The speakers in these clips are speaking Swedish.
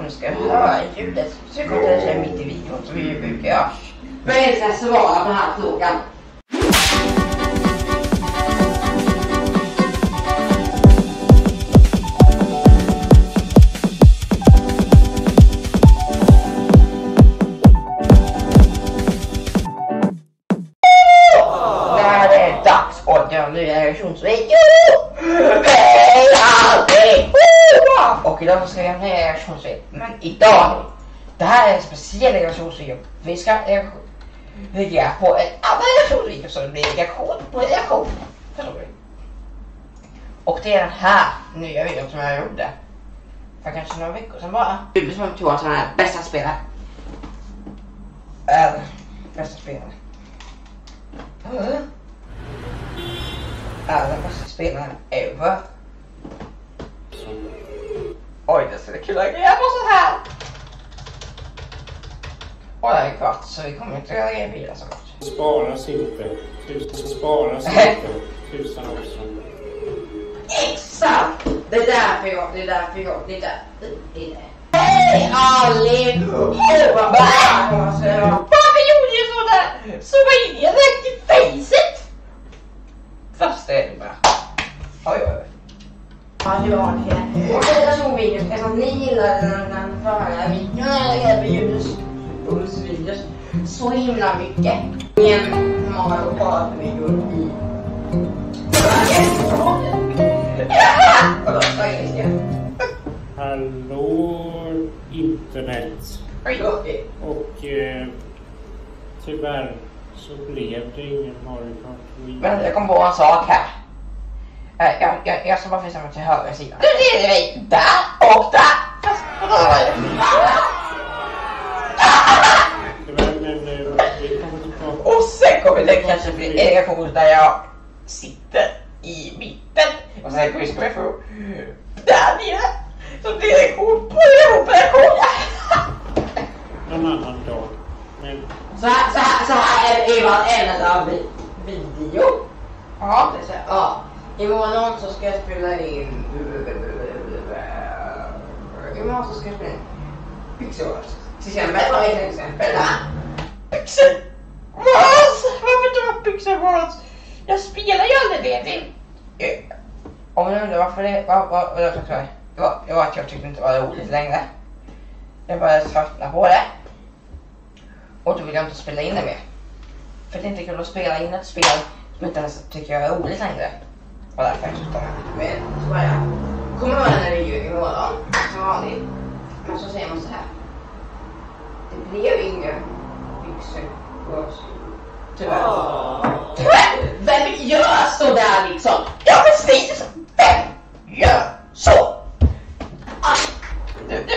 ni ska höra ljudet. Så kommer det sig mitt i videon som vi brukar göra. Men jag ska svara på den här frågan. Nu är jag reaktionsvideo. Hej alltid. Och idag ska jag göra en reaktionsvideo. Men idag, det här är en speciell reaktionsvideo. Vi ska reagera på en annan reaktionsvideo som blir reaktion på reaktion. Och det är den här nya videon som jag gjorde för kanske några veckor sedan bara. Du som tror att han är bästa spelare. Bästa spelare. Den bästa spelaren ever. Oj, det ser kul att reagera på så här. Och det är kvart så vi kommer inte att reagera vidare så gott. Sparas inte. Sparas inte. Tusan också. Exakt! Det är därför jag. Hej allihop! Varför gjorde jag sådär? Så var jag direkt i facet. Fast det är det bara. Oj. Ja, det var det. Och det är så videos. Eftersom ni gillade den förra videon. Eller videos. Så himla mycket. Men man har ju kollat på videon i. Hallå internet. Och tyvärr så blev det ingen Mario Kart Wii. Men jag kom på en sak här. Jag ska bara visa mig till höger sida. Nu ser vi där och där. Och sen kommer det kanske bli en reaktion där jag sitter i mitten. Och sen kommer jag få där nere. Så blir det reaktion på reaktion. Någon annan dag. Men så här är det varenda video. Ja, det är så. Ja. Imorgon så ska jag spela in. Imorgon så ska jag spela in Pixel Wars. Till exempel där. Pixel Wars! Varför inte var Pixel Wars? Jag spelar ju aldrig det. Om du undrar varför det var att jag tyckte inte det var roligt längre. Jag började tröttna på det. Och då vill jag inte spela in det mer. För det är inte kul att spela in ett spel som inte ens tycker jag är roligt längre. Och därför jag slutar. Men så bara jag kommer vara en video imorgon. Som vanligt. Men så säger man så här. Det blev ingen Pixel Wars. Tyvärr. Vem gör så där liksom? Ja precis. Vem gör så? Du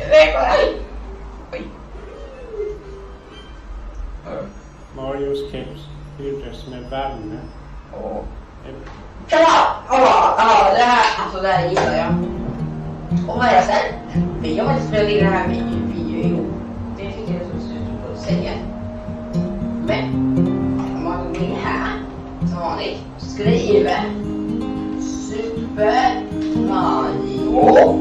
Marios keps fylldes med värme. Ja, det här, alltså det här gillar jag. Och vad är det sen? Vi har inte spelat in den här videon. Det tycker jag är så slut på att säga. Men om man går in här som vanligt skriver Super Mario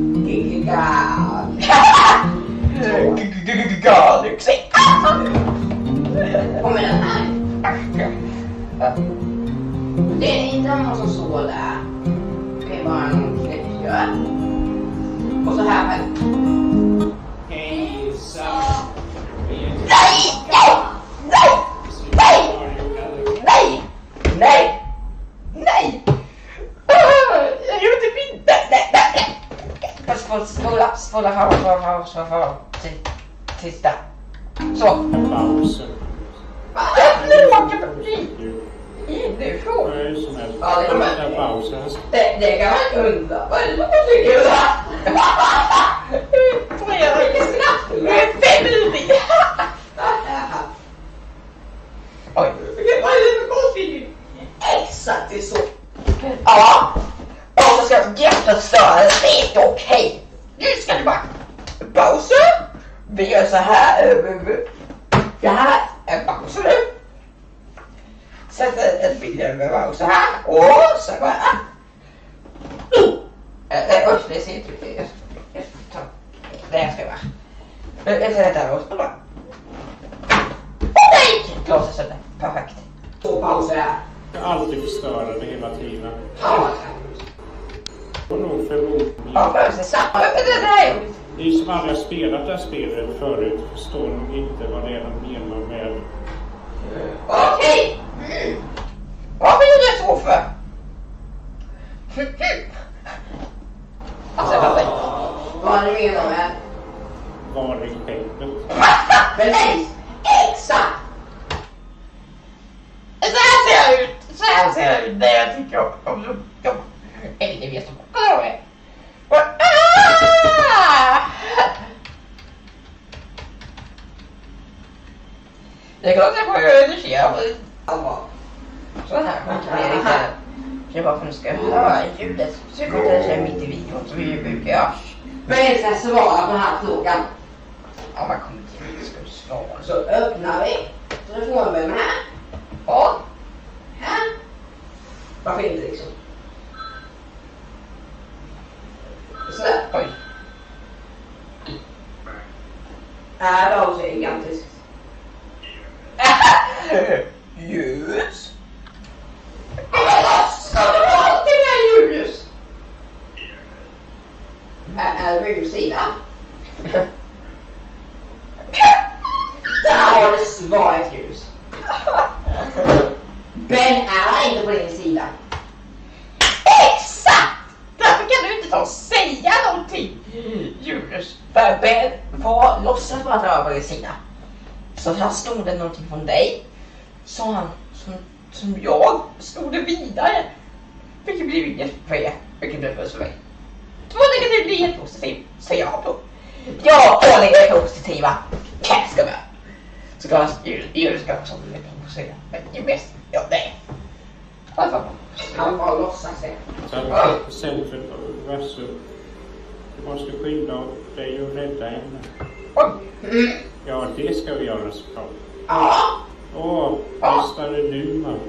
Galaxy. Kommer den här. Det är inte någon som står där. Det är bara någon knäppgör. Och så här väl. Nej! Jag gjorde inte. Nej. Spola fram. Sista. Så. Pausen. Nu får ja, det kan man undra. Vad är det man tycker så här? Får jag inte snabbt? Det är 5 minuter. Oj, vad är det för konstigt? Exakt, det är så. Ja, och så ska jag jättestöra. Det är inte okej. Nu ska du bara pausa. Vi gör så här. Det här är pausa nu. Sätter ett bild med mig så här. Och så bara. Det ser inte ut. skruvar. Jag sätter där och bara. Nej! Låser sönder. Perfekt. Och pauser här. Jag alltid förstöra det hela tiden. Ja, Och nog förmodligen. ja, det är samma. Det här. Ni som aldrig har spelat det här spelet förut förstår nog inte vad det är de menar med. Okej. Varför är det så för? Alltså, vad är det menar med? Var i skeppet. Precis! Exakt! Så här ser jag ut! Så här ser jag ut när jag tycker om eller vet om. Kolla på det! Det kan också få redigera på allvar. Så här kontrollerar jag inte. Det är bara för att du ska höra ljudet. Så jag kontrollerar sig mitt i videon som vi brukar göra. Men jag ska svara på den här frågan. Om man kommer till mig ska du svara. Så öppnar vi telefonnummer här. Och här. Varför inte liksom? Sådär, oj. Det var också gigantiskt. Ljus. Ska det vara alltid med ljus? Är det rymdsidan? Där har det svaret ljus. Ben är inte på din sida. Exakt! Därför kan du inte ta och säga någonting. Julius. För Ben var låtsas bara att han var på din sida. Så här stod det någonting från dig. Så han, som jag, stod det vidare. Vilket blev inget för er. Vilket blev för mig. Två negativ blir helt positiv. Så jag då. Ja, två negativ positiva. Ska med. Så kan Julius ska också bli lite positiv. Men det är mest, ja nej. Varför? Han bara låtsas det. Sen för Vasso. Du måste skynda dig och rädda henne. Ja, det ska vi göra så bra. Ja. Lyssnar du nu, man?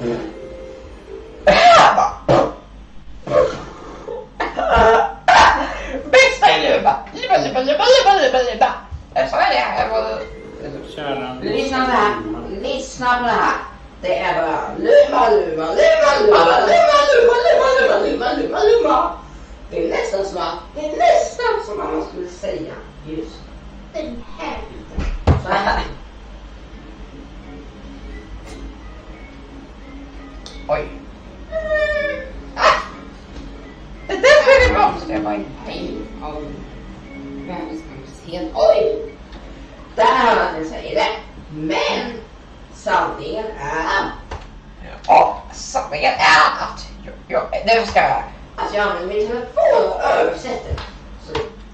Bästa är luba. Luba. Så är det här. Kära. Lyssna på det här. Lyssna på det här. Det är bara luba. Det är nästan som man skulle säga just den här biten. Så här. Oj. Det där är bra. Det var en pejl av världskapaciteten. Oj. Där har man inte säger det. Men sanningen är... Ja, sanningen är att... Nu ska jag... Att jag använder min telefon och översätter. Så...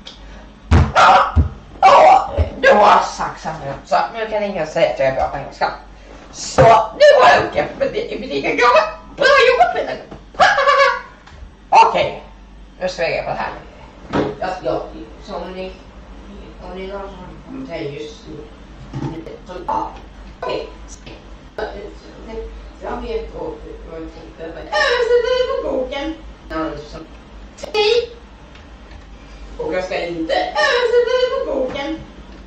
Du har sagt sanningen. Så nu kan ingen säga att jag är bra på engelska. Så nu har jag gjort det med det i butiken. Bra jobbat med den. Okej. Nu svänger jag på det här. Ja, som ni... Om ni någon som kommer till just nu. Så, ja. Okej. Jag vet vad jag tänkte. Översätter på boken. Tid. Och jag ska inte översätta på boken.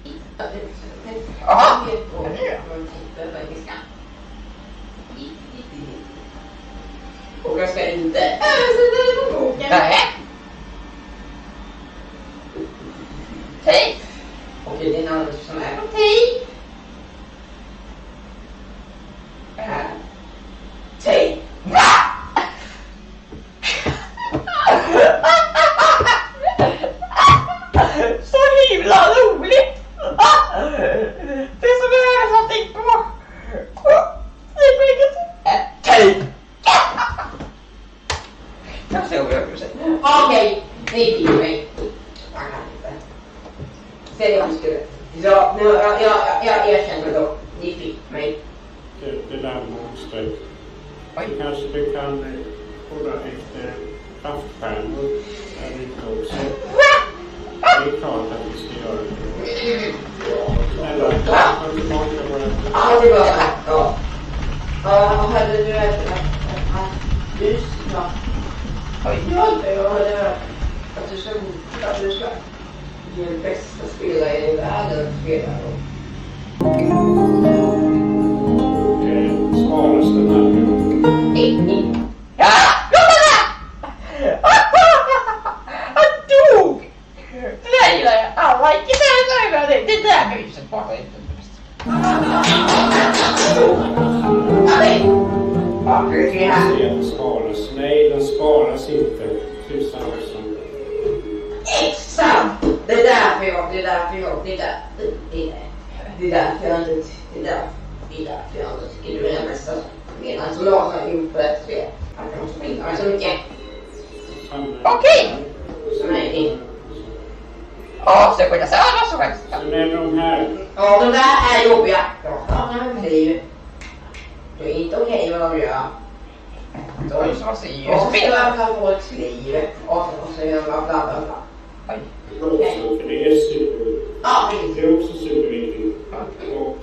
Jaha. Jag vet vad jag tänkte på engelska. Och jag ska inte översätta på boken. Nej. Tid. Okej, det är någon som är på tid. Tid. Så himla roligt. Det är som jag har tänkt på. Det är på inget tid. Jag ser vad jag säga. Okej, det är mig. Jag kan inte. Se det man skulle. Ja, jag erkänner då. Ni fick mig. Det där monstret. Kanske du kan kolla efter kraftstjärnor där ute också. Det är klart att vi ska göra det. Snälla, har du tillbaka våra... Ja, det var det. Ja. Ja, hade du ljus? Ja. Jag hade att du ska ge det bästa. Jag spelar i världen, spelar då. Sparas den här. Ja! Han dog! Det där gillar jag. Alla gick i det. Det där myset bara inte. Den sparas. Nej, den sparas inte. Tusan också. Exakt! Det är därför jag inte tycker du är den bästa spelaren som jag har gjort på ett spel. Jag måste spela mig så mycket. Okej! Så är det. Ja, så jag säga vad som helst. Sen är de här. Ja, de där är jobbiga. Ja, det är ju. Det är inte okej vad de gör. Då är det som att se ju spela för folks liv. Och så gör man bla bla bla. Oj. Okej. För det är superviktigt. Ja, det är också superviktigt. Och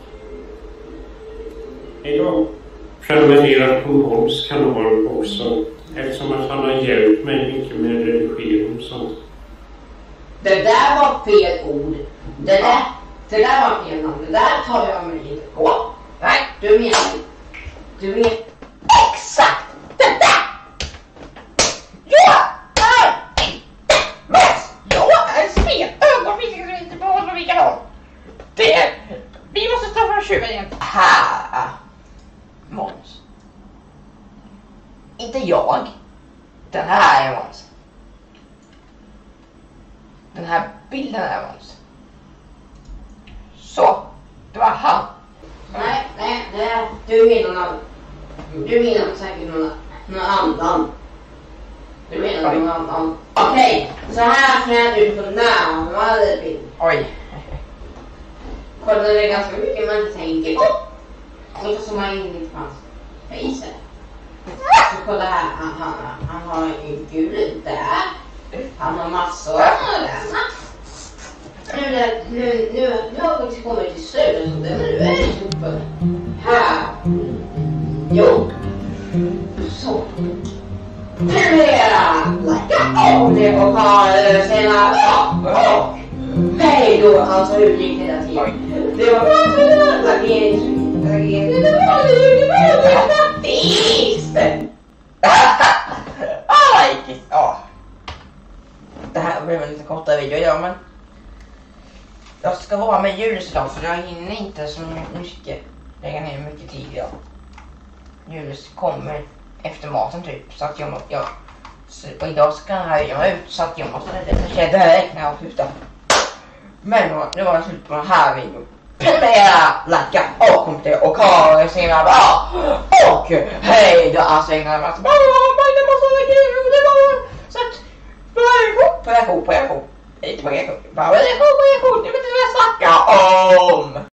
idag prenumererar på Måns kanal också. Eftersom att han har hjälpt mig mycket med redigering och sånt. Det där var fel ord. Det där var fel namn. Det där tar jag mig inte på. Nej, du menar exakt det där. Jag är inte Måns. Jag är Sven ögonblick som inte på vad vi kan ha. Vi måste ta fram tjuven igen. Här. Måns. Inte jag. Den här är Måns. Den här bilden är Måns. Så. Det var han. Nej. Du menar säkert någon annan. Du menar någon annan. Okej. Så här ser du på närmare bild. Oj. Kolla, det är ganska mycket man tänker på. Och så man in i hans face. Så kolla här, han har en gul där. Han har massor där. Nu har vi kommit till slutet. Nu är det super. Här. Jo. Så. Premera. Det och ha sina. Hej då. Alltså hur gick det där till? Det var det här blev en lite kortare video idag, men jag ska vara med Julius idag så jag hinner inte så mycket lägga ner mycket tid idag. Julius kommer efter maten typ, så att och idag ska jag ut så att jag måste direkt när jag slutar. Men nu var det slut på den här videon. Prenumerera, likea och kommentera och ha sina bra. Och hej då, alltså jag har varit så att på reaktion. Inte på reaktion. Bara reaktion. Jag vet inte vad jag snackar om.